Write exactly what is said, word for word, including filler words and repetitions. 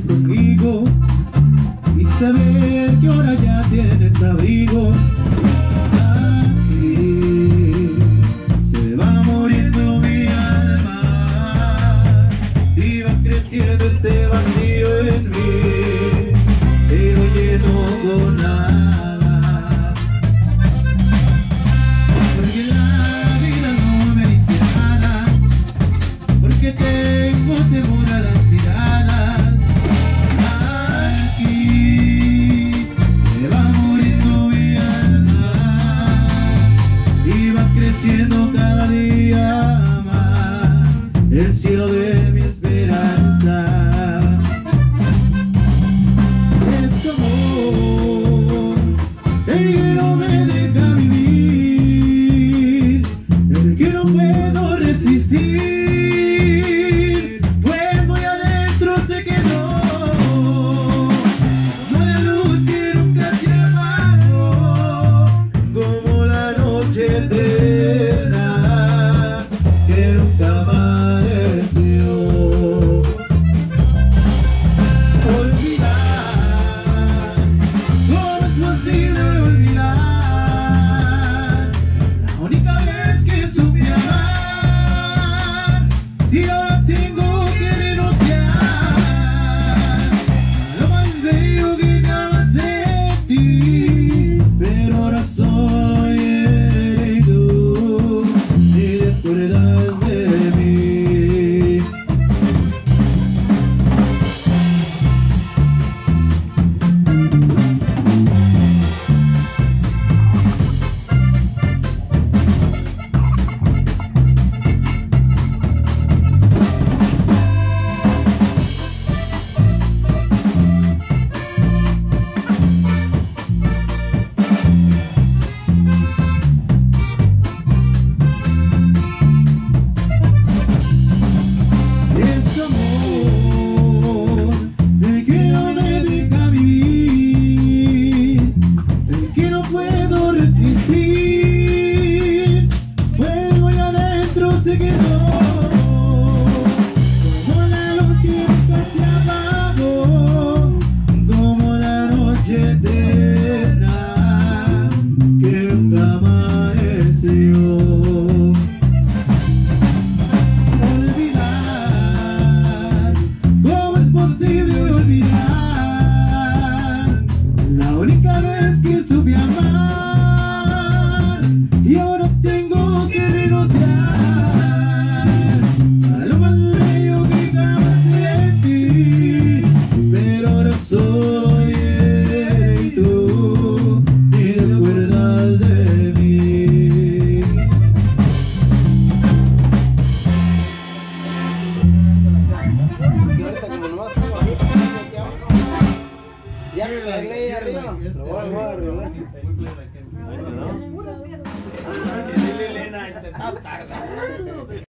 conmigo y saber que ahora ya tienes abrigo. Aquí se va muriendo mi alma y va creciendo este vacío en mí y lo lleno con nada, porque la vida no me dice nada, porque tengo temor a las miradas. Aquí se va muriendo mi alma y va creciendo cada día más el cielo de mi esperanza. Este amor, el que no me deja vivir, el que no puedo resistir. Eterna que nunca amaneció. Olvidar, ¿cómo es posible olvidar la única vez que supe amar? Y ahora tengo que renunciar a lo más bello que jamás sentí, pero ahora soy detrás de mí. Resistir, fuego y adentro se quedó, como la luz que nunca se apagó, como la noche eterna que nunca amaneció. Olvidar, ¿cómo es posible olvidar la única vez que supe amar? Y ahora tengo que renunciar a lo más bello que jamás sentí, pero ahora soy él y tú ni te acuerdas de mí. Ya me la leí arriba. Lo voy a arreglar. Dile, Elena, te estás tardando.